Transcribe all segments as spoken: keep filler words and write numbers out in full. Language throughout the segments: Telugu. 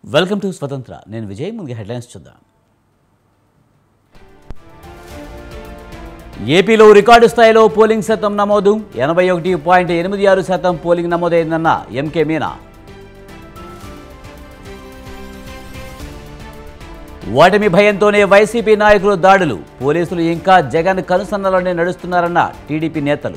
వెల్కమ్ టు స్వతంత్ర. నేను విజయ్. ముందుగా హెడ్లైన్స్ చూద్దాం. ఏపీలో రికార్డు స్థాయిలో పోలింగ్ శాతం నమోదు. ఎనభై ఒకటి పాయింట్ ఎనిమిది ఆరు శాతం పోలింగ్ నమోదైందన్న ఎంకే మీనా. ఓటమి భయంతోనే వైసీపీ నాయకులు దాడులు. పోలీసులు ఇంకా జగన్ కనుసన్నలోనే నడుస్తున్నారన్న టీడీపీ నేతలు.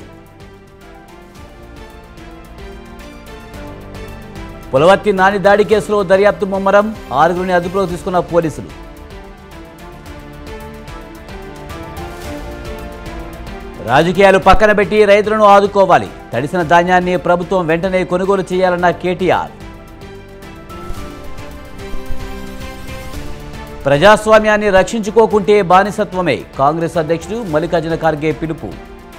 పులవర్తి నాని దాడి కేసులో దర్యాప్తు ముమ్మరం. ఆరుగురిని అదుపులోకి తీసుకున్న పోలీసులు. రాజకీయాలు పక్కన పెట్టి రైతులను ఆదుకోవాలి. తడిసిన ధాన్యాన్ని ప్రభుత్వం వెంటనే కొనుగోలు చేయాలన్న కేటీఆర్. ప్రజాస్వామ్యాన్ని రక్షించుకోకుంటే బానిసత్వమే. కాంగ్రెస్ అధ్యక్షుడు మల్లికార్జున ఖార్గే పిలుపు.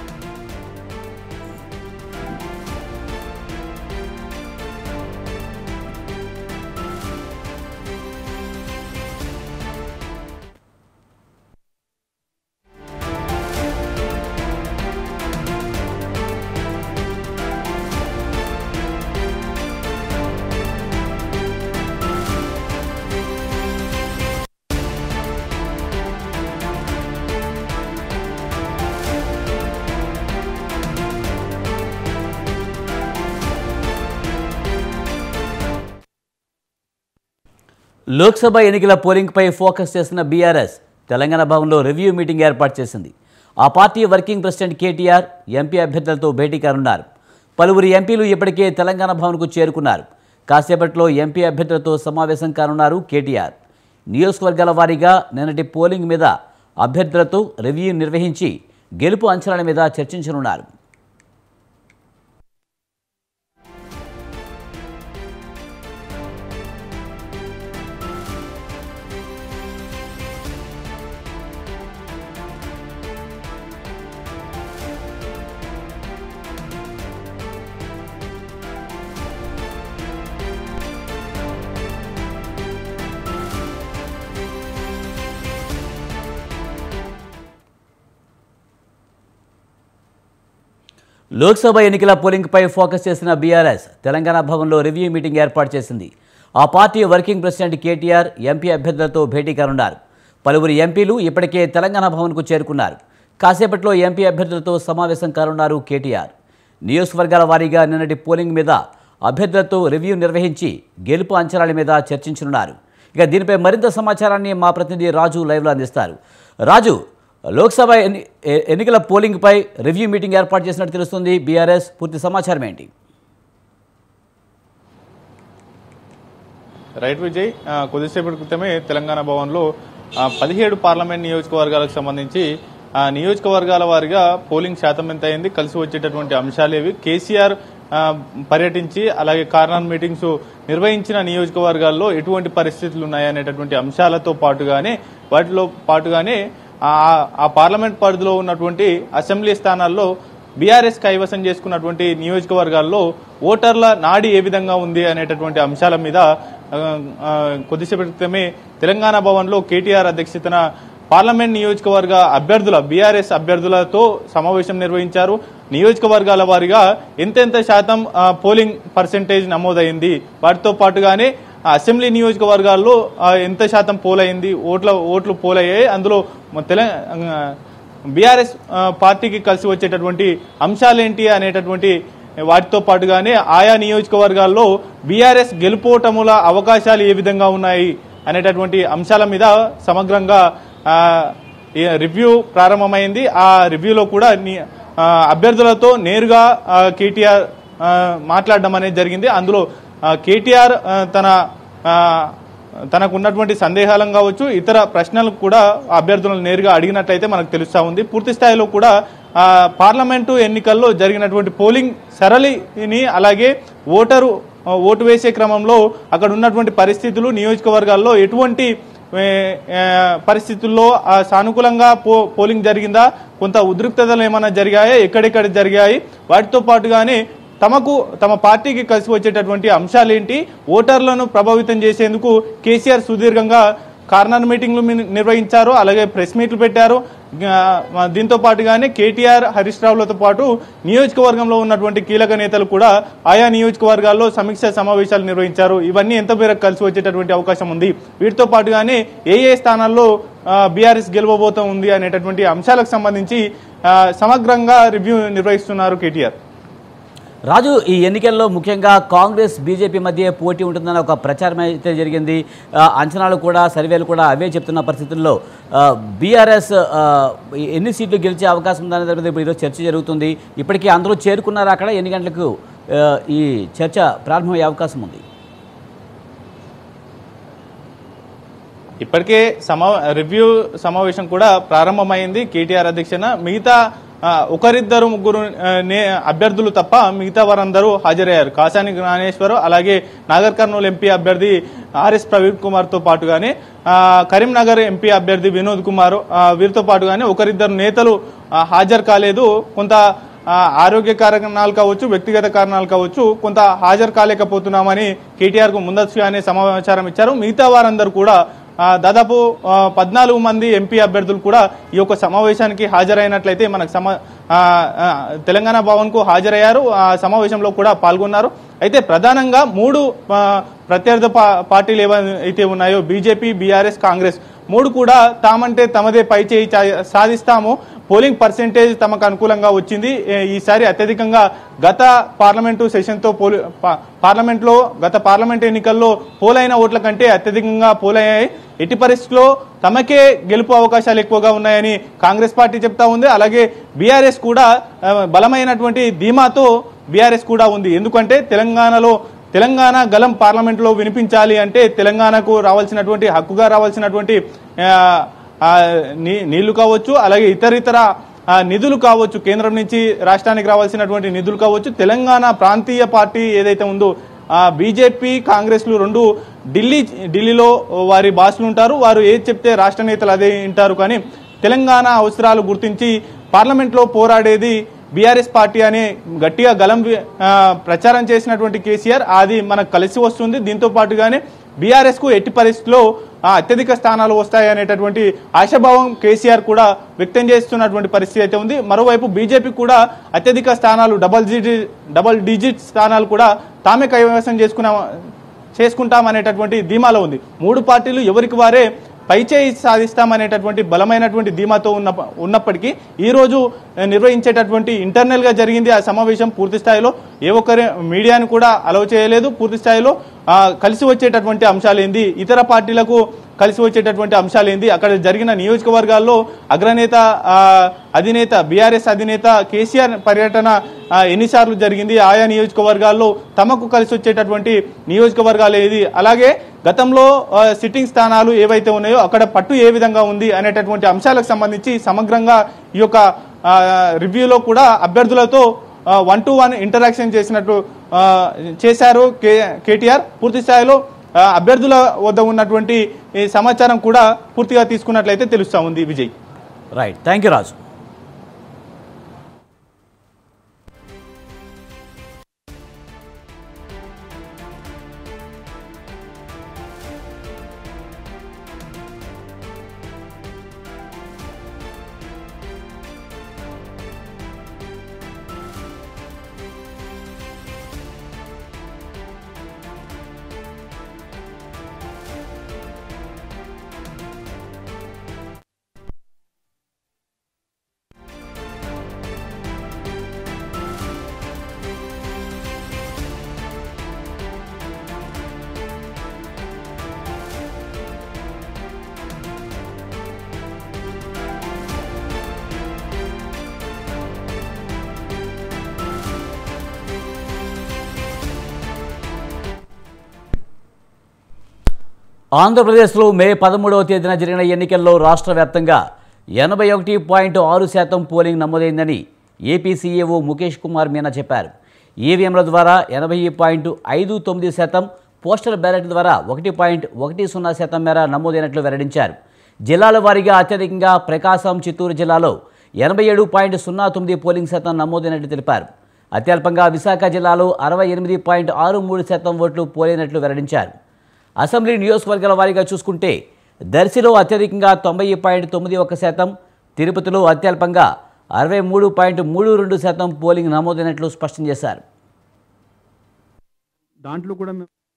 లోక్సభ ఎన్నికల పోలింగ్పై ఫోకస్ చేసిన బీఆర్ఎస్ తెలంగాణ భవన్లో రివ్యూ మీటింగ్ ఏర్పాటు చేసింది. ఆ party working president KTR MP అభ్యర్థులతో భేటీ కానున్నారు. పలువురు ఎంపీలు ఇప్పటికే తెలంగాణ భవన్కు చేరుకున్నారు. కాసేపట్లో ఎంపీ అభ్యర్థులతో సమావేశం కానున్నారు కేటీఆర్. నియోజకవర్గాల వారీగా నిన్నటి పోలింగ్ మీద అభ్యర్థులతో రివ్యూ నిర్వహించి గెలుపు అంచనాల మీద చర్చించనున్నారు. లోక్సభ ఎన్నికల పోలింగ్పై ఫోకస్ చేసిన బీఆర్ఎస్ తెలంగాణ భవన్లో రివ్యూ మీటింగ్ ఏర్పాటు చేసింది. ఆ party working president KTR MP అభ్యర్థులతో భేటీ కానున్నారు. పలువురు ఎంపీలు ఇప్పటికే తెలంగాణ భవన్కు చేరుకున్నారు. కాసేపట్లో ఎంపీ అభ్యర్థులతో సమావేశం కానున్నారు కేటీఆర్. నియోజకవర్గాల వారీగా నిన్నటి పోలింగ్ మీద అభ్యర్థులతో రివ్యూ నిర్వహించి గెలుపు అంచనాల మీద చర్చించనున్నారు. ఇక దీనిపై మరింత సమాచారాన్ని మా ప్రతినిధి రాజు లైవ్లో అందిస్తారు. రాజు, లోక్సభ ఎన్ని ఎన్నికల పోలింగ్పై రివ్యూ మీటింగ్ ఏర్పాటు చేసినట్టు తెలుస్తుంది బీఆర్ఎస్. పూర్తి సమాచారం ఏంటి? రైట్ విజయ్, కొద్దిసేపటి క్రితమే తెలంగాణ భవన్లో పదిహేడు పార్లమెంట్ నియోజకవర్గాలకు సంబంధించి నియోజకవర్గాల వారిగా పోలింగ్ శాతం ఎంత అయింది, కలిసి వచ్చేటటువంటి అంశాలేవి, కేసీఆర్ పర్యటించి అలాగే కార్నర్ మీటింగ్స్ నిర్వహించిన నియోజకవర్గాల్లో ఎటువంటి పరిస్థితులు ఉన్నాయనేటటువంటి అంశాలతో పాటుగానే వాటిలో పాటుగానే ఆ పార్లమెంట్ పరిధిలో ఉన్నటువంటి అసెంబ్లీ స్థానాల్లో బీఆర్ఎస్ కైవసం చేసుకున్నటువంటి నియోజకవర్గాల్లో ఓటర్ల నాడి ఏ విధంగా ఉంది అనేటటువంటి అంశాల మీద కొద్దిసేపటి క్రితమే తెలంగాణ భవన్లో కేటీఆర్ అధ్యక్షతన పార్లమెంట్ నియోజకవర్గ అభ్యర్థుల బీఆర్ఎస్ అభ్యర్థులతో సమావేశం నిర్వహించారు. నియోజకవర్గాల వారీగా ఎంతెంత శాతం పోలింగ్ పర్సెంటేజ్ నమోదైంది, వాటితో పాటుగానే అసెంబ్లీ నియోజకవర్గాల్లో ఎంత శాతం పోలైంది, ఓట్ల ఓట్లు పోలయ్యాయి, అందులో తెలంగాణ బీఆర్ఎస్ పార్టీకి కలిసి వచ్చేటటువంటి అంశాలేంటి అనేటటువంటి వాటితో పాటుగానే ఆయా నియోజకవర్గాల్లో బీఆర్ఎస్ గెలుపోటముల అవకాశాలు ఏ విధంగా ఉన్నాయి అనేటటువంటి అంశాల మీద సమగ్రంగా రివ్యూ ప్రారంభమైంది. ఆ రివ్యూలో కూడా అభ్యర్థులతో నేరుగా కేటీఆర్ మాట్లాడడం అనేది జరిగింది. అందులో కేటీఆర్ తన తనకు ఉన్నటువంటి సందేహాలను కావచ్చు, ఇతర ప్రశ్నలకు కూడా అభ్యర్థులను నేరుగా అడిగినట్లయితే మనకు తెలుస్తా ఉంది. పూర్తి స్థాయిలో కూడా పార్లమెంటు ఎన్నికల్లో జరిగినటువంటి పోలింగ్ సరళిని అలాగే ఓటరు ఓటు వేసే క్రమంలో అక్కడ ఉన్నటువంటి పరిస్థితులు, నియోజకవర్గాల్లో ఎటువంటి పరిస్థితుల్లో సానుకూలంగా పో పోలింగ్ జరిగిందా, కొంత ఉద్రిక్తతలు ఏమైనా జరిగాయా, ఎక్కడెక్కడ జరిగాయి, వాటితో పాటుగానే తమకు తమ పార్టీకి కలిసి వచ్చేటటువంటి అంశాలేంటి, ఓటర్లను ప్రభావితం చేసేందుకు కేసీఆర్ సుదీర్ఘంగా కార్నర్ మీటింగ్లు మీ- నిర్వహించారు, అలాగే ప్రెస్ మీట్లు పెట్టారు. ఆ, దీంతో పాటుగానే కేటీఆర్ హరీష్ రావులతో పాటు నియోజకవర్గంలో ఉన్నటువంటి కీలక నేతలు కూడా ఆయా నియోజకవర్గాల్లో సమీక్ష సమావేశాలు నిర్వహించారు. ఇవన్నీ ఎంత మేరకు కలిసి వచ్చేటటువంటి అవకాశం ఉంది, వీటితో పాటుగానే ఏ ఏ స్థానాల్లో బీఆర్ఎస్ గెలవబోతూ ఉంది అనేటటువంటి అంశాలకు సంబంధించి ఆ, సమగ్రంగా రివ్యూ నిర్వహిస్తున్నారు కేటీఆర్. రాజు, ఈ ఎన్నికల్లో ముఖ్యంగా కాంగ్రెస్ బీజేపీ మధ్య పోటీ ఉంటుందన్న ఒక ప్రచారం అయితే జరిగింది. ఆ, అంచనాలు కూడా సర్వేలు కూడా అవే చెప్తున్న పరిస్థితుల్లో బీఆర్ఎస్ ఎన్ని సీట్లు గెలిచే అవకాశం ఉందనే దాని మీద ఇప్పుడు ఈరోజు చర్చ జరుగుతుంది. ఇప్పటికీ అందరూ చేరుకున్నారు అక్కడ. ఎన్ని గంటలకు ఆ, ఈ చర్చ ప్రారంభమయ్యే అవకాశం ఉంది? ఇప్పటికే సమా రివ్యూ సమావేశం కూడా ప్రారంభమైంది కేటీఆర్ అధ్యక్షన. మిగతా ఆ, ఒకరిద్దరు ముగ్గురు ఆ, నే అభ్యర్థులు తప్ప మిగతా వారందరూ హాజరయ్యారు. కాసాని జ్ఞానేశ్వర్, అలాగే నాగర్ కర్నూలు ఎంపీ అభ్యర్థి ఆర్ఎస్ ప్రవీణ్ కుమార్ తో పాటుగానే ఆ, కరీంనగర్ ఎంపీ అభ్యర్థి వినోద్ కుమార్, ఆ, వీరితో పాటుగానే ఒకరిద్దరు నేతలు ఆ, హాజరు కాలేదు. కొంత ఆ, ఆరోగ్య కారణాలు కావచ్చు, వ్యక్తిగత కారణాలు కావచ్చు, కొంత హాజరు కాలేకపోతున్నామని కేటీఆర్ కు ముందస్తుగానే సమాచారం ఇచ్చారు. మిగతా వారందరూ కూడా ఆ, దాదాపు ఆ, పద్నాలుగు మంది ఎంపీ అభ్యర్థులు కూడా ఈ యొక్క సమావేశానికి హాజరైనట్లయితే మనకు సమా ఆ, ఆ, తెలంగాణ భవన్ కు హాజరయ్యారు. ఆ సమావేశంలో కూడా పాల్గొన్నారు. అయితే ప్రధానంగా మూడు ఆ, ప్రత్యర్థి పా- పార్టీలు ఏవైతే ఉన్నాయో బీజేపీ, బీఆర్ఎస్, కాంగ్రెస్ మూడు కూడా తామంటే తమదే పై చేయి చా- సాధిస్తాము, పోలింగ్ పర్సెంటేజ్ తమకు అనుకూలంగా వచ్చింది, ఏ- ఈసారి అత్యధికంగా గత పార్లమెంటు సెషన్తో పోలి పా- పార్లమెంట్లో గత పార్లమెంట్ ఎన్నికల్లో పోలైన ఓట్ల కంటే అత్యధికంగా పోలయ్యాయి. ఎట్టి పరిస్థితుల్లో తమకే గెలుపు అవకాశాలు ఎక్కువగా ఉన్నాయని కాంగ్రెస్ పార్టీ చెప్తా ఉంది. అలాగే బీఆర్ఎస్ కూడా ఆ, బలమైనటువంటి ధీమాతో బీఆర్ఎస్ కూడా ఉంది. ఎందుకంటే తెలంగాణలో తెలంగాణ గలం పార్లమెంట్లో వినిపించాలి అంటే తెలంగాణకు రావాల్సినటువంటి హక్కుగా రావాల్సినటువంటి ఆ, ఆ, నీ- నీళ్లు కావచ్చు, అలాగే ఇతర ఇతర ఆ, నిధులు కావచ్చు, కేంద్రం నుంచి రాష్ట్రానికి రావాల్సినటువంటి నిధులు కావచ్చు. తెలంగాణ ప్రాంతీయ పార్టీ ఏదైతే ఉందో ఆ బీజేపీ, కాంగ్రెస్లు రెండు ఢిల్లీ ఢిల్లీలో వారి బాసులు ఉంటారు. వారు ఏది చెప్తే రాష్ట్ర నేతలు అదే వింటారు. కానీ తెలంగాణ అవసరాలు గుర్తించి పార్లమెంట్లో పోరాడేది బీఆర్ఎస్ పార్టీ అని గట్టిగా గలం ఆ, ప్రచారం చేసినటువంటి కేసీఆర్ అది మనకు కలిసి వస్తుంది. దీంతో పాటుగానే బీఆర్ఎస్ కు ఎట్టి పరిస్థితుల్లో ఆ, అత్యధిక స్థానాలు వస్తాయి అనేటటువంటి ఆశాభావం కేసీఆర్ కూడా వ్యక్తం చేస్తున్నటువంటి పరిస్థితి అయితే ఉంది. మరోవైపు బీజేపీ కూడా అత్యధిక స్థానాలు డబల్ డిజిట్ డబల్ డిజిట్ స్థానాలు కూడా తామే కైవసం చేసుకున్నా చేసుకుంటామనేటటువంటి ధీమాలో ఉంది. మూడు పార్టీలు ఎవరికి వారే పైచేయి సాధిస్తామనేటటువంటి బలమైనటువంటి ధీమాతో ఉన్న ఉన్నప్పటికీ ఈ రోజు నిర్వహించేటటువంటి ఇంటర్నల్ గా జరిగింది ఆ సమావేశం. పూర్తి స్థాయిలో ఏ ఒక్కరి మీడియాను కూడా అలౌ చేయలేదు. పూర్తి స్థాయిలో ఆ, కలిసి వచ్చేటటువంటి అంశాలు ఏంది, ఇతర పార్టీలకు కలిసి వచ్చేటటువంటి అంశాలు ఏంది, అక్కడ జరిగిన నియోజకవర్గాల్లో అగ్రనేత ఆ, అధినేత బీఆర్ఎస్ అధినేత కేసీఆర్ పర్యటన ఆ, ఎన్నిసార్లు జరిగింది, ఆయా నియోజకవర్గాల్లో తమకు కలిసి వచ్చేటటువంటి నియోజకవర్గాలు ఏది, అలాగే గతంలో ఆ, సిట్టింగ్ స్థానాలు ఏవైతే ఉన్నాయో అక్కడ పట్టు ఏ విధంగా ఉంది అనేటటువంటి అంశాలకు సంబంధించి సమగ్రంగా ఈ యొక్క ఆ, రివ్యూలో కూడా అభ్యర్థులతో వన్ టు వన్ ఇంటరాక్షన్ చేసినట్టు ఆ, చేశారు కే కేటీఆర్. పూర్తి స్థాయిలో ఆ, అభ్యర్థుల వద్ద ఉన్నటువంటి ఈ సమాచారం కూడా పూర్తిగా తీసుకున్నట్లయితే తెలుస్తా ఉంది. Vijay, right, thank you Raju. ఆంధ్రప్రదేశ్లో మే పదమూడవ తేదీన జరిగిన ఎన్నికల్లో రాష్ట్ర వ్యాప్తంగా ఎనభై ఒకటి పాయింట్ ఆరు శాతం పోలింగ్ నమోదైందని ఏపీ సీఈఓ ముఖేష్ కుమార్ మీనా చెప్పారు. ఈవీఎంల ద్వారా ఎనభై పాయింట్ ఐదు తొమ్మిది శాతం, పోస్టల్ బ్యాలెట్ ద్వారా ఒకటి పాయింట్ ఒకటి సున్నా శాతం మేర నమోదైనట్లు వెల్లడించారు. జిల్లాల వారీగా అత్యధికంగా ప్రకాశం, చిత్తూరు జిల్లాలో ఎనభై ఏడు పాయింట్ సున్నా తొమ్మిది పోలింగ్ శాతం నమోదైనట్లు తెలిపారు. అత్యల్పంగా విశాఖ జిల్లాలో అరవై ఎనిమిది పాయింట్ ఆరు మూడు శాతం ఓట్లు పోలైనట్లు వెల్లడించారు. అసెంబ్లీ నియోజకవర్గాల వారీగా చూసుకుంటే దర్శిలో అత్యధికంగా తొంభై పాయింట్ తొమ్మిది ఒక్క శాతం, తిరుపతిలో అత్యల్పంగా అరవై మూడు పాయింట్ మూడు రెండు శాతం పోలింగ్ నమోదైనట్లు స్పష్టం చేశారు. దాంట్లో కూడా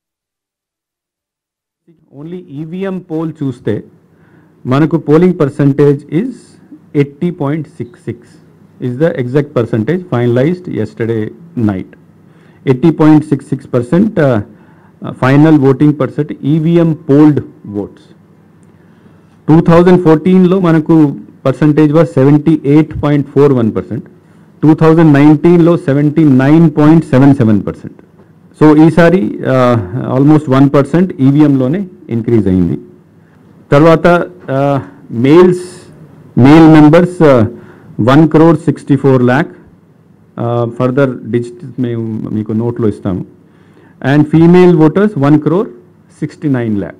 ఓన్లీ ఈవీఎం పోల్ చూస్తే మనకు polling percentage is eighty point six six is the exact percentage finalized yesterday night. eighty point six six percent uh, uh, final voting percent E V M polled votes. twenty fourteen lo manaku percentage was seventy-eight point four one percent. twenty nineteen lo seventy-nine point seven seven percent. So ఈసారి uh, almost one percent E V M లోనే increase అయింది. తర్వాత uh, males male members uh, one crore sixty-four lakh further digit మేము మీకు నోట్లో ఇస్తాము. And female voters one crore sixty nine lakh.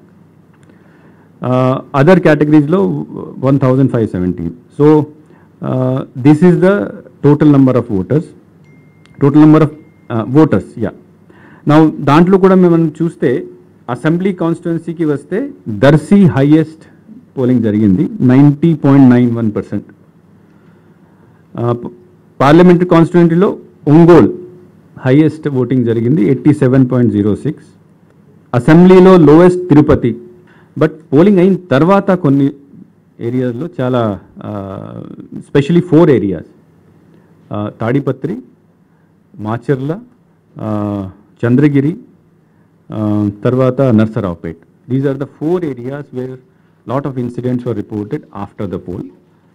Other కేటగిరీస్లో one thousand five seventeen. So this is the total number of voters total number of voters yeah. నా దాంట్లో కూడా మేము చూస్తే అసెంబ్లీ కాన్స్టిట్యున్సీకి వస్తే దర్శి హైయెస్ట్ పోలింగ్ జరిగింది, ninety point nine one percent. Parliamentary కాన్స్టిట్యుయెంటీలో ఒంగోల్ హైయెస్ట్ ఓటింగ్ జరిగింది, eighty seven point zero six. అసెంబ్లీలో లోయెస్ట్ తిరుపతి. బట్ పోలింగ్ అయిన తర్వాత కొన్ని ఏరియాస్లో చాలా specially four areas Tadipatri, Macherla, Chandragiri, తర్వాత Narasaraopet. These are the four areas where lot of incidents were reported after the poll.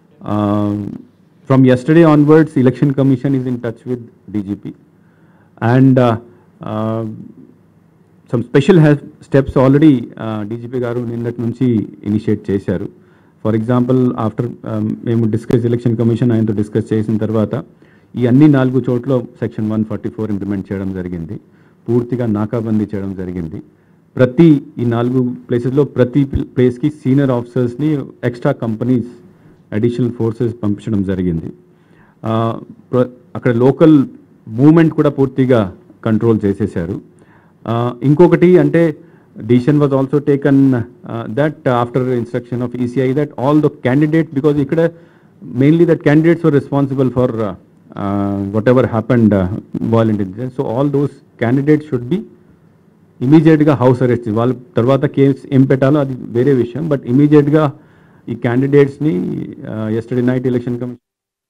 From yesterday onwards, Election Commission is in touch with D G P, and uh, uh, some special steps already uh, D G P garu ninnat nunchi initiate chesaru. For example, after memu discuss Election Commission ayinto discuss chesin tarvata ee anni naalgu chotlo section one forty-four implement cheyadam jarigindi, పూర్తిగా నాకాబందీ చేయడం జరిగింది. ప్రతి ఈ నాలుగు ప్లేసెస్లో ప్రతి ప్లేస్కి సీనియర్ ఆఫీసర్స్ని, ఎక్స్ట్రా కంపెనీస్, అడిషనల్ ఫోర్సెస్ పంపించడం జరిగింది. అక్కడ లోకల్ మూవ్మెంట్ కూడా పూర్తిగా కంట్రోల్ చేసేసారు. ఇంకొకటి అంటే decision was also taken that after instruction of ECI that all the candidates, because ఇక్కడ mainly that candidates were responsible for whatever happened violent incident. So all those candidates should be ఇమీడియట్గా హౌస్ అరెస్ట్. వాళ్ళ తర్వాత కేసు ఏం పెట్టాలో అది వేరే విషయం, బట్ ఇమీడియట్గా ఈ క్యాండిడేట్స్ని yesterday night election commission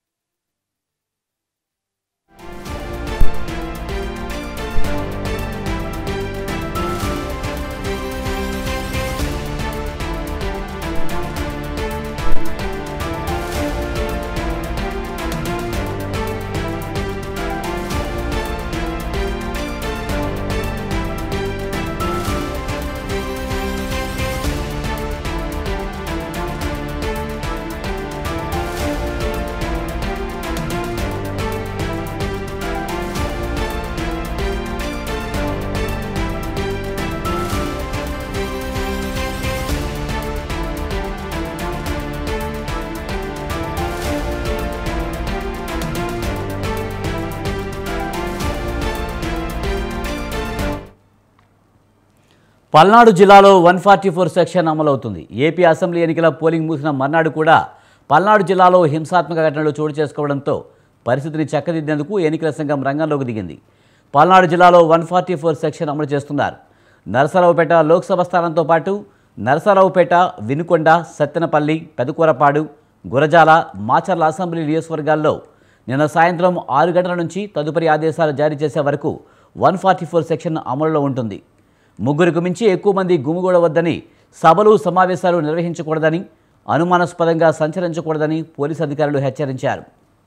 Palnadu జిల్లాలో వన్ ఫార్టీ ఫోర్ సెక్షన్ అమలవుతుంది. ఏపీ అసెంబ్లీ ఎన్నికల పోలింగ్ ముగిసిన మర్నాడు కూడా పల్నాడు జిల్లాలో హింసాత్మక ఘటనలు చోటు చేసుకోవడంతో పరిస్థితిని చక్కదిద్దేందుకు ఎన్నికల సంఘం రంగంలోకి దిగింది. పల్నాడు జిల్లాలో వన్ ఫార్టీ ఫోర్ సెక్షన్ అమలు చేస్తున్నారు. నరసరావుపేట లోక్సభ స్థానంతో పాటు నరసరావుపేట, వినుకొండ, సత్తెనపల్లి, పెదకూరపాడు, గురజాల, మాచర్ల అసెంబ్లీ నియోజకవర్గాల్లో నిన్న సాయంత్రం ఆరు గంటల నుంచి తదుపరి ఆదేశాలు జారీ చేసే వరకు వన్ ఫార్టీ ఫోర్ సెక్షన్ అమలులో ఉంటుంది. ముగ్గురికి మించి ఎక్కువ మంది గుమిగూడవద్దని, సభలు సమావేశాలు నిర్వహించకూడదని, అనుమానాస్పదంగా సంచరించకూడదని పోలీసు అధికారులు హెచ్చరించారు.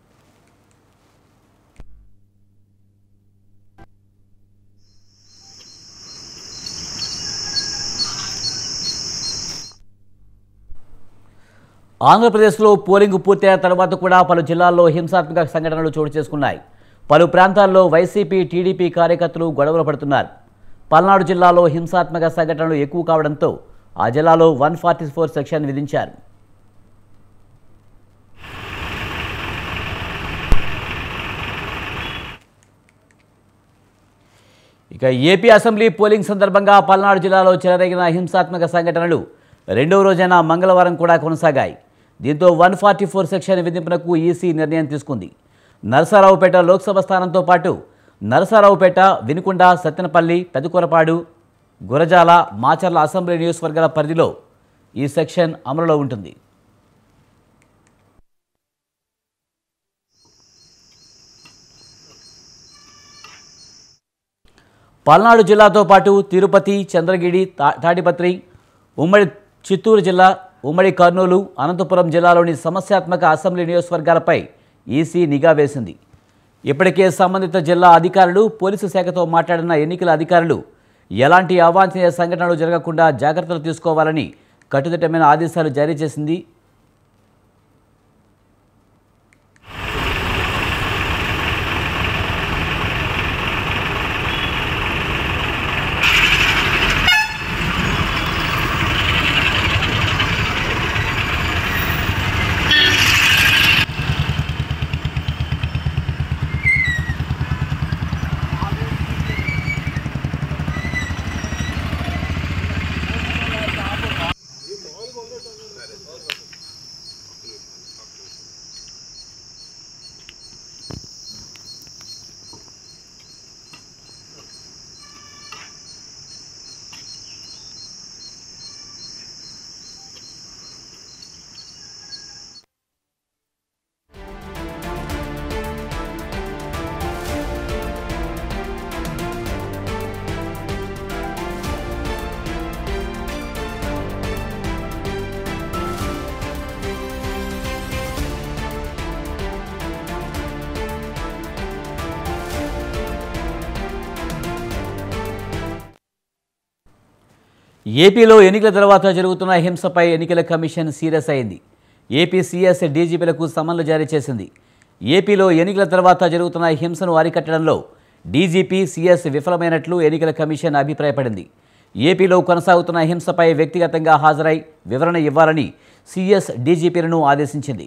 ఆంధ్రప్రదేశ్లో పోలింగ్ పూర్తయిన తర్వాత కూడా పలు జిల్లాల్లో హింసాత్మక సంఘటనలు చోటు చేసుకున్నాయి. పలు ప్రాంతాల్లో వైసీపీ, టీడీపీ కార్యకర్తలు గొడవలు పడుతున్నారు. పల్నాడు జిల్లాలో హింసాత్మక సంఘటనలు ఎక్కువ కావడంతో ఆ జిల్లాలో వన్ ఫార్టీ ఫోర్ సెక్షన్ విధించారు. ఇక ఏపీ అసెంబ్లీ పోలింగ్ సందర్భంగా పల్నాడు జిల్లాలో చెలరేగిన హింసాత్మక సంఘటనలు రెండవ రోజైన మంగళవారం కూడా కొనసాగాయి. దీంతో వన్ ఫార్టీ ఫోర్ సెక్షన్ విధింపునకు ఈసీ నిర్ణయం తీసుకుంది. నరసరావుపేట లోక్సభ స్థానంతో పాటు నరసరావుపేట, వినుకొండ, సత్తెనపల్లి, పెదకూరపాడు, గురజాల, మాచర్ల అసెంబ్లీ నియోజకవర్గాల పరిధిలో ఈ సెక్షన్ అమలులో ఉంటుంది. పల్నాడు జిల్లాతో పాటు తిరుపతి, చంద్రగిరి, తాడిపత్రి, ఉమ్మడి చిత్తూరు జిల్లా, ఉమ్మడి కర్నూలు, అనంతపురం జిల్లాలోని సమస్యాత్మక అసెంబ్లీ నియోజకవర్గాలపై ఈసీ నిఘా వేసింది. ఇప్పటికే సంబంధిత జిల్లా అధికారులు, పోలీసు శాఖతో మాట్లాడిన ఎన్నికల అధికారులు ఎలాంటి అవాంఛనీయ సంఘటనలు జరగకుండా జాగ్రత్తలు తీసుకోవాలని కట్టుదిట్టమైన ఆదేశాలు జారీ చేసింది. ఏపీలో ఎన్నికల తర్వాత జరుగుతున్న హింసపై ఎన్నికల కమిషన్ సీరియస్ అయింది. ఏపీ సీఎస్ డీజీపీలకు సమన్లు జారీ చేసింది. ఏపీలో ఎన్నికల తర్వాత జరుగుతున్న హింసను అరికట్టడంలో డీజీపీ, సీఎస్ విఫలమైనట్లు ఎన్నికల కమిషన్ అభిప్రాయపడింది. ఏపీలో కొనసాగుతున్న హింసపై వ్యక్తిగతంగా హాజరై వివరణ ఇవ్వాలని సీఎస్ డీజీపీలను ఆదేశించింది.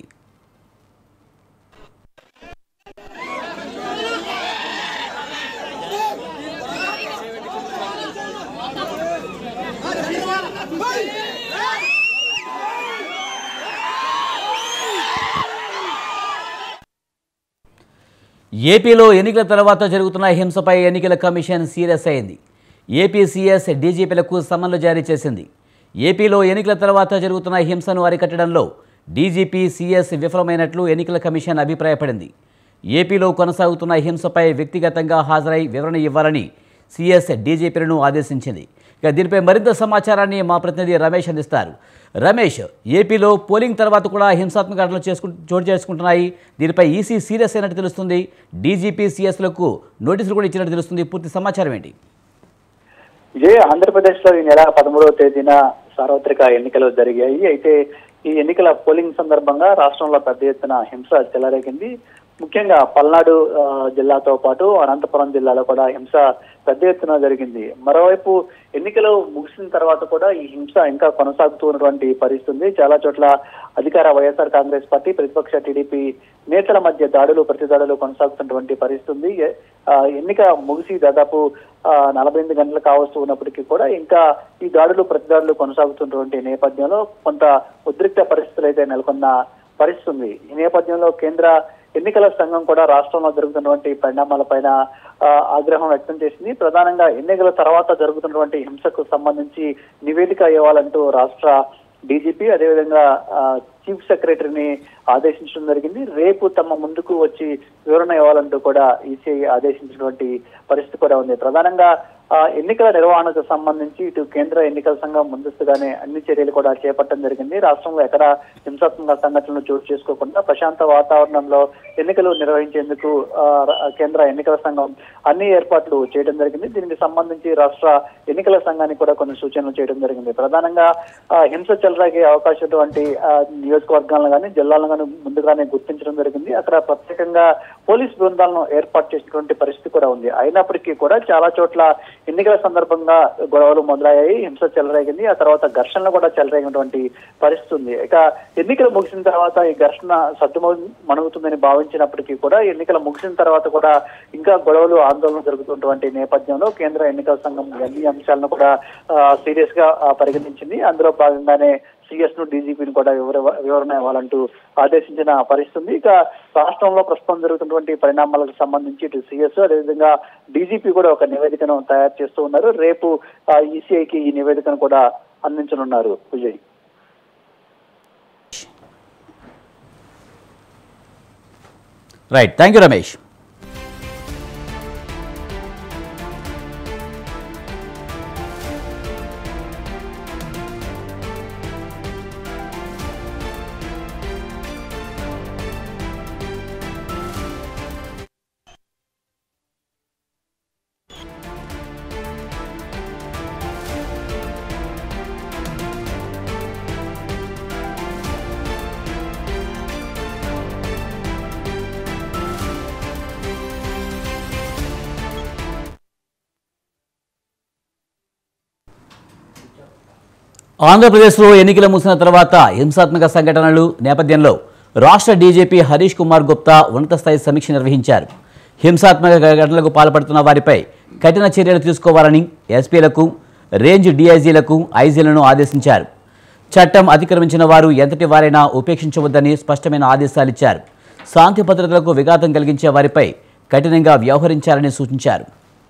ఏపీలో ఎన్నికల తర్వాత జరుగుతున్న హింసపై ఎన్నికల కమిషన్ సీరియస్ అయింది. ఏపీ సీఎస్ డీజీపీలకు సమన్లు జారీ చేసింది. ఏపీలో ఎన్నికల తర్వాత జరుగుతున్న హింసను అరికట్టడంలో డీజీపీ, సీఎస్ విఫలమైనట్లు ఎన్నికల కమిషన్ అభిప్రాయపడింది. ఏపీలో కొనసాగుతున్న హింసపై వ్యక్తిగతంగా హాజరై వివరణ ఇవ్వాలని సీఎస్ డీజీపీలను ఆదేశించింది. ఇక దీనిపై మరింత సమాచారాన్ని మా ప్రతినిధి రమేష్ అందిస్తారు. రమేష్, ఏపీలో పోలింగ్ తర్వాత కూడా హింసాత్మక ఘటనలు చేసుకు చోటు చేసుకుంటున్నాయి. దీనిపై ఈసీ సీరియస్ అయినట్టు తెలుస్తుంది. డీజీపీ, సీఎస్లకు నోటీసులు కూడా ఇచ్చినట్టు తెలుస్తుంది. పూర్తి సమాచారం ఏంటి? విజయ్, ఆంధ్రప్రదేశ్లో ఈ నెల పదమూడవ తేదీన సార్వత్రిక ఎన్నికలు జరిగాయి. అయితే ఈ ఎన్నికల పోలింగ్ సందర్భంగా రాష్ట్రంలో పెద్ద ఎత్తున హింస చెలరేగింది. ముఖ్యంగా పల్నాడు జిల్లాతో పాటు అనంతపురం జిల్లాలో కూడా హింస పెద్ద ఎత్తున జరిగింది. మరోవైపు ఎన్నికలు ముగిసిన తర్వాత కూడా ఈ హింస ఇంకా కొనసాగుతున్నటువంటి పరిస్థితి. చాలా చోట్ల అధికార వైఎస్ఆర్ కాంగ్రెస్ పార్టీ, ప్రతిపక్ష టీడీపీ నేతల మధ్య దాడులు, ప్రతి దాడులు కొనసాగుతున్నటువంటి పరిస్థితి. ఎన్నిక ముగిసి దాదాపు నలభై ఎనిమిది గంటలు కావస్తూ ఉన్నప్పటికీ కూడా ఇంకా ఈ దాడులు, ప్రతి దాడులు కొనసాగుతున్నటువంటి నేపథ్యంలో కొంత ఉద్రిక్త పరిస్థితులు అయితే నెలకొన్న పరిస్థితి. ఈ నేపథ్యంలో కేంద్ర ఎన్నికల సంఘం కూడా రాష్ట్రంలో జరుగుతున్నటువంటి పరిణామాలపైన ఆగ్రహం వ్యక్తం చేసింది. ప్రధానంగా ఎన్నికల తర్వాత జరుగుతున్నటువంటి హింసకు సంబంధించి నివేదిక ఇవ్వాలంటూ రాష్ట్ర డీజీపీ, అదేవిధంగా చీఫ్ సెక్రటరీని ఆదేశించడం జరిగింది. రేపు తమ ముందుకు వచ్చి వివరణ ఇవ్వాలంటూ కూడా ఈసీ ఆదేశించినటువంటి పరిస్థితి కూడా ఉంది. ప్రధానంగా ఎన్నికల నిర్వహణకు సంబంధించి ఇటు కేంద్ర ఎన్నికల సంఘం ముందస్తుగానే అన్ని చర్యలు కూడా చేపట్టడం జరిగింది. రాష్ట్రంలో ఎక్కడ హింసాత్మక సంఘటనలు చోటు చేసుకోకుండా ప్రశాంత వాతావరణంలో ఎన్నికలు నిర్వహించేందుకు కేంద్ర ఎన్నికల సంఘం అన్ని ఏర్పాట్లు చేయడం జరిగింది. దీనికి సంబంధించి రాష్ట్ర ఎన్నికల సంఘానికి కూడా కొన్ని సూచనలు చేయడం జరిగింది. ప్రధానంగా హింస చెలరేగే అవకాశం ఉన్నటువంటి నియోజకవర్గాలను కానీ జిల్లాలను కానీ ముందుగానే గుర్తించడం జరిగింది. అక్కడ ప్రత్యేకంగా పోలీస్ బృందాలను ఏర్పాటు చేసినటువంటి పరిస్థితి కూడా ఉంది. అయినప్పటికీ కూడా చాలా చోట్ల ఎన్నికల సందర్భంగా గొడవలు మొదలయ్యాయి, హింస చెలరేగింది. ఆ తర్వాత ఘర్షణలు కూడా చెలరేగినటువంటి పరిస్థితి ఉంది. ఇక ఎన్నికలు ముగిసిన తర్వాత ఈ ఘర్షణ సద్దుమ మణుగుతుందని భావించినప్పటికీ కూడా ఎన్నికల ముగిసిన తర్వాత కూడా ఇంకా గొడవలు ఆందోళన జరుగుతున్నటువంటి నేపథ్యంలో కేంద్ర ఎన్నికల సంఘం అన్ని అంశాలను కూడా సీరియస్ గా పరిగణించింది. అందులో భాగంగానే సిఎస్ ను డీజీపీని కూడా వివర వివరణ ఇవ్వాలంటూ ఆదేశించిన పరిస్థితి. ఇక రాష్ట్రంలో ప్రస్తుతం జరుగుతున్నటువంటి పరిణామాలకు సంబంధించి ఇటు సిఎస్ అదేవిధంగా డీజీపీ కూడా ఒక నివేదికను తయారు చేస్తూ ఉన్నారు. రేపు ఈసీఐకి ఈ నివేదికను కూడా అందించనున్నారు. Vijay. Right, thank you Ramesh. ఆంధ్రప్రదేశ్లో ఎన్నికలు ముగిసిన తర్వాత హింసాత్మక సంఘటనలు నేపథ్యంలో రాష్ట్ర డీజీపీ హరీష్ కుమార్ గుప్తా ఉన్నత స్థాయి సమీక్ష నిర్వహించారు. హింసాత్మక ఘటనలకు పాల్పడుతున్న వారిపై కఠిన చర్యలు తీసుకోవాలని ఎస్పీలకు, రేంజ్ డీఐజీలకు, ఐజీలను ఆదేశించారు. చట్టం అతిక్రమించిన వారు ఎంతటి వారైనా ఉపేక్షించవద్దని స్పష్టమైన ఆదేశాలిచ్చారు. శాంతి భద్రతలకు విఘాతం కలిగించే వారిపై కఠినంగా వ్యవహరించాలని సూచించారు.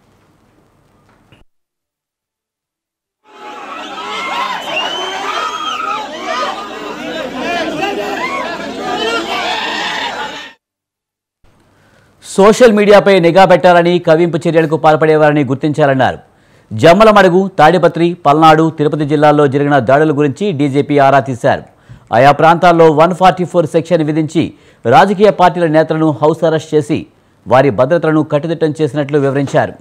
సోషల్ మీడియాపై నిఘా పెట్టాలని, కవింపు చర్యలకు పాల్పడేవారని గుర్తించాలన్నారు. జమ్మలమడుగు, తాడిపత్రి, పల్నాడు, తిరుపతి జిల్లాల్లో జరిగిన దాడుల గురించి డీజీపీ ఆరా తీశారు. ఆయా ప్రాంతాల్లో వన్ ఫార్టీ ఫోర్ సెక్షన్ విధించి రాజకీయ పార్టీల నేతలను హౌస్ అరెస్ట్ చేసి వారి భద్రతలను కట్టుదిట్టం చేసినట్లు వివరించారు.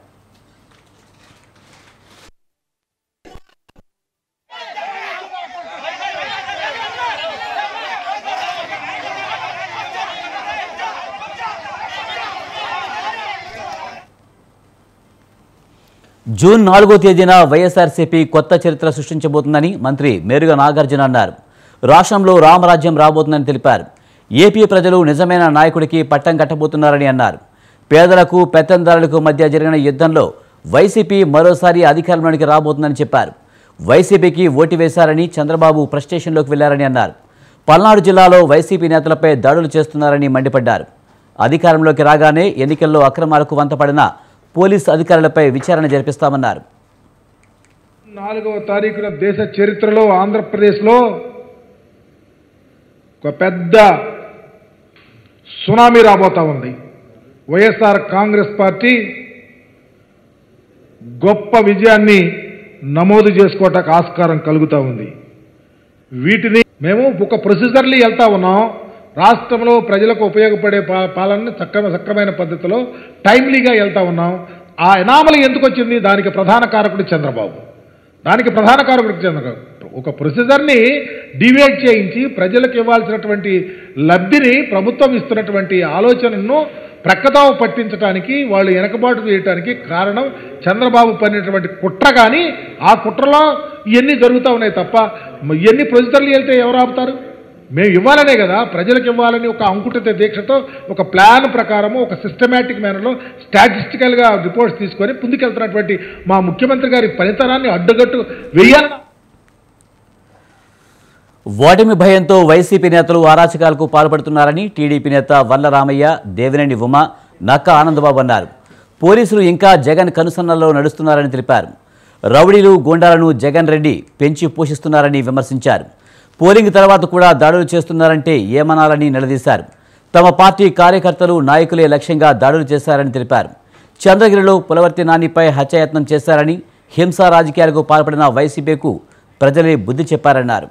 జూన్ నాలుగో తేదీన వైఎస్ఆర్సీపీ కొత్త చరిత్ర సృష్టించబోతుందని మంత్రి మేరుగ నాగార్జున అన్నారు. రాష్ట్రంలో రామరాజ్యం రాబోతుందని తెలిపారు. ఏపీ ప్రజలు నిజమైన నాయకుడికి పట్టం కట్టబోతున్నారని అన్నారు. పేదలకు, పెత్తందారులకు మధ్య జరిగిన యుద్ధంలో వైసీపీ మరోసారి అధికారంలోనికి రాబోతుందని చెప్పారు. వైసీపీకి ఓటు వేశారని చంద్రబాబు ఫ్రస్ట్రేషన్లోకి వెళ్లారని అన్నారు. పల్నాడు జిల్లాలో వైసీపీ నేతలపై దాడులు చేస్తున్నారని మండిపడ్డారు. అధికారంలోకి రాగానే ఎన్నికల్లో అక్రమాలకు వంతపడిన పోలీసు అధికారులపై విచారణ జరిపిస్తామన్నారు. నాలుగవ తారీఖున దేశ చరిత్రలో ఆంధ్రప్రదేశ్లో ఒక పెద్ద సునామీ రాబోతా ఉంది. వైఎస్ఆర్ కాంగ్రెస్ పార్టీ గొప్ప విజయాన్ని నమోదు చేసుకోవటానికి ఆస్కారం కలుగుతూ ఉంది. వీటిని మేము ఒక ప్రొసీజర్లీ వెళ్తా ఉన్నాం. రాష్ట్రంలో ప్రజలకు ఉపయోగపడే పాలనని సక్రమ సక్రమైన పద్ధతిలో టైమ్లీగా వెళ్తా ఉన్నాం. ఆ ఎనామలి ఎందుకు వచ్చింది? దానికి ప్రధాన కారకుడు చంద్రబాబు. దానికి ప్రధాన కారకుడు చంద్రబాబు ఒక ప్రొసీజర్ని డివేట్ చేయించి ప్రజలకు ఇవ్వాల్సినటువంటి లబ్ధిని ప్రభుత్వం ఇస్తున్నటువంటి ఆలోచనను ప్రక్కదావ పట్టించడానికి, వాళ్ళు వెనకబాటు చేయడానికి కారణం చంద్రబాబు పడినటువంటి కుట్ర. కానీ ఆ కుట్రలో ఇవన్నీ జరుగుతూ ఉన్నాయి తప్ప ఇవన్నీ ప్రొసీజర్లు వెళ్తే ఎవరు ఆపుతారు? మేము ఇవ్వాలనే కదా, ప్రజలకు ఇవ్వాలని ఒక అంకుటిత దీక్షతో ఒక ప్లాన్ ప్రకారము ఒక సిస్టమేటిక్ మేనర్లో స్టాటిస్టికల్గా రిపోర్ట్స్ తీసుకొని ముందుకెళ్తున్నటువంటి మా ముఖ్యమంత్రి గారి పనితనాన్ని అడ్డుగట్టు వేయాలని. ఓటమి భయంతో వైసీపీ నేతలు అరాచకాలకు పాల్పడుతున్నారని టీడీపీ నేత వల్ల రామయ్య, దేవినేని ఉమ, నక్క ఆనందబాబు అన్నారు. పోలీసులు ఇంకా జగన్ కనుసన్నల్లో నడుస్తున్నారని తెలిపారు. రౌడీలు, గూండాలను జగన్ రెడ్డి పెంచి పోషిస్తున్నారని విమర్శించారు. పోలింగ్ తర్వాత కూడా దాడులు చేస్తున్నారంటే ఏమనాలని నిలదీశారు. తమ పార్టీ కార్యకర్తలు, నాయకులే లక్ష్యంగా దాడులు చేశారని తెలిపారు. చంద్రగిరిలో పులవర్తి నానిపై హత్యాయత్నం చేశారని, హింసా రాజకీయాలకు పాల్పడిన వైసీపీకు ప్రజలే బుద్ధి చెప్పారన్నారు.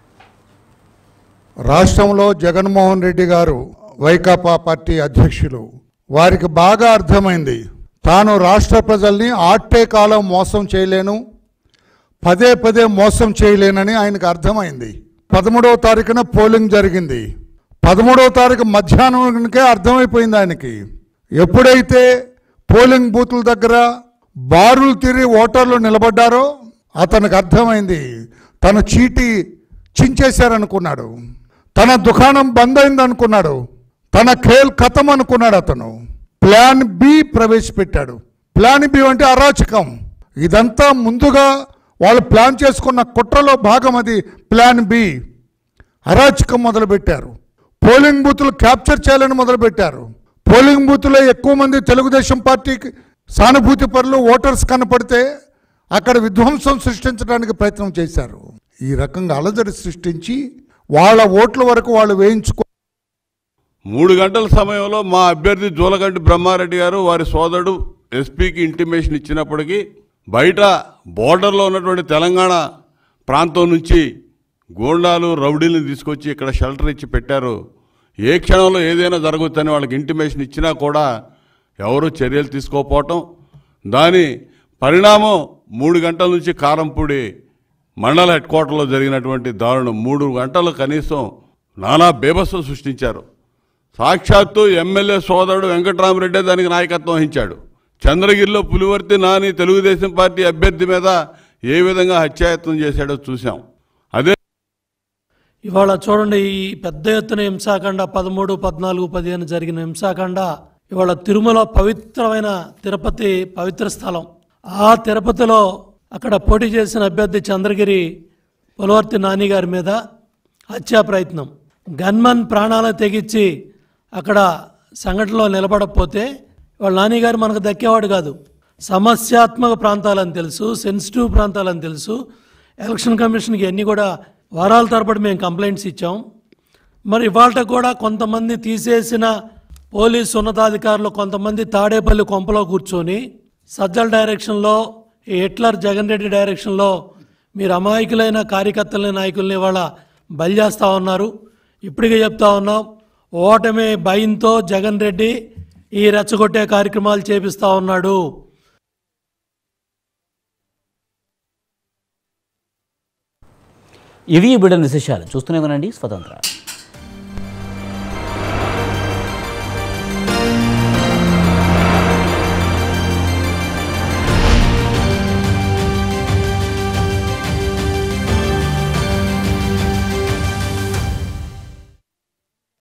రాష్ట్రంలో జగన్మోహన్ రెడ్డి గారు వైకాపా పార్టీ అధ్యక్షులు, వారికి బాగా అర్థమైంది తాను రాష్ట్ర ప్రజల్ని ఆట్టే కాలం మోసం చేయలేను, పదే పదే మోసం చేయలేనని ఆయనకు అర్థమైంది. పదమూడవ తారీఖున పోలింగ్ జరిగింది. పదమూడవ తారీఖు మధ్యాహ్నానికే అర్థమైపోయింది ఆయనకి. ఎప్పుడైతే పోలింగ్ బూతుల దగ్గర బారులు తిరిగి ఓటర్లు నిలబడ్డారో అతనికి అర్థమైంది తన చీటీ చించేశారనుకున్నాడు, తన దుకాణం బంద్ అయింది అనుకున్నాడు, తన ఖేల్ ఖతం అనుకున్నాడు. అతను ప్లాన్ బి ప్రవేశపెట్టాడు. ప్లాన్ బి అంటే అరాచకం. ఇదంతా ముందుగా వాళ్ళు ప్లాన్ చేసుకున్న కుట్రలో భాగం. అది ప్లాన్ బి. అరాచకం మొదలుపెట్టారు. పోలింగ్ బూతులు క్యాప్చర్ చేయాలని మొదలుపెట్టారు. పోలింగ్ బూత్లో ఎక్కువ మంది తెలుగుదేశం పార్టీకి సానుభూతి పరులు ఓటర్స్ కనపడితే అక్కడ విధ్వంసం సృష్టించడానికి ప్రయత్నం చేశారు. ఈ రకంగా అలజడి సృష్టించి వాళ్ళ ఓట్ల వరకు వాళ్ళు వేయించుకో మూడు గంటల సమయంలో మా అభ్యర్థి జూలగంటి బ్రహ్మారెడ్డి గారు వారి సోదరుడు ఎస్పీకి ఇంటిమేషన్ ఇచ్చినప్పటికీ బయట బోర్డర్లో ఉన్నటువంటి తెలంగాణ ప్రాంతం నుంచి గోండాలు రౌడీలను తీసుకొచ్చి ఇక్కడ షెల్టర్ ఇచ్చి పెట్టారు. ఏ క్షణంలో ఏదైనా జరగవచ్చని వాళ్ళకి ఇంటిమేషన్ ఇచ్చినా కూడా ఎవరు చర్యలు తీసుకోకపోవటం, దాని పరిణామం మూడు గంటల నుంచి కారంపూడి మండల హెడ్ క్వార్టర్లో జరిగినటువంటి దారుణం. మూడు గంటలు కనీసం నానా బేభత్సం సృష్టించారు. సాక్షాత్తు ఎమ్మెల్యే సోదరుడు వెంకటరామరెడ్డి దానికి నాయకత్వం వహించాడు. చంద్రగిరిలో పులివర్తి నాని తెలుగుదేశం పార్టీ అభ్యర్థి మీద ఏ విధంగా హత్యాయత్నం చేశాడో చూసాం. అదే ఇవాళ చూడండి, ఈ పెద్ద ఎత్తున హింసాకాండ పదమూడు పద్నాలుగు పదిహేను జరిగిన హింసాకాండ ఇవాళ తిరుమల పవిత్రమైన తిరుపతి పవిత్ర స్థలం. ఆ తిరుపతిలో అక్కడ పోటీ చేసిన అభ్యర్థి చంద్రగిరి పులివర్తి నాని గారి మీద హత్యా ప్రయత్నం. గన్మన్ ప్రాణాలను తెగించి అక్కడ సంఘటనలో నిలబడకపోతే వాళ్ళ నానిగారు మనకు దక్కేవాడు కాదు. సమస్యాత్మక ప్రాంతాలని తెలుసు, సెన్సిటివ్ ప్రాంతాలని తెలుసు. ఎలక్షన్ కమిషన్కి అన్నీ కూడా వారాల తరబడి మేము కంప్లైంట్స్ ఇచ్చాం. మరి ఇవాళ కూడా కొంతమంది తీసేసిన పోలీసు ఉన్నతాధికారులు కొంతమంది తాడేపల్లి కొంపలో కూర్చొని సజ్జల డైరెక్షన్లో, ఈ హిట్లర్ జగన్ రెడ్డి డైరెక్షన్లో మీరు అమాయకులైన కార్యకర్తలని నాయకుల్ని ఇవాళ బలి చేస్తూ ఉన్నారు. ఇప్పటికే చెప్తా ఉన్నాం, ఓటమి భయంతో జగన్ రెడ్డి ఈ రెచ్చగొట్టే కార్యక్రమాలు చేపిస్తూ ఉన్నాడు. ఇవి బిడ్డ విశేషాలు చూస్తూనే ఉండండి స్వతంత్ర.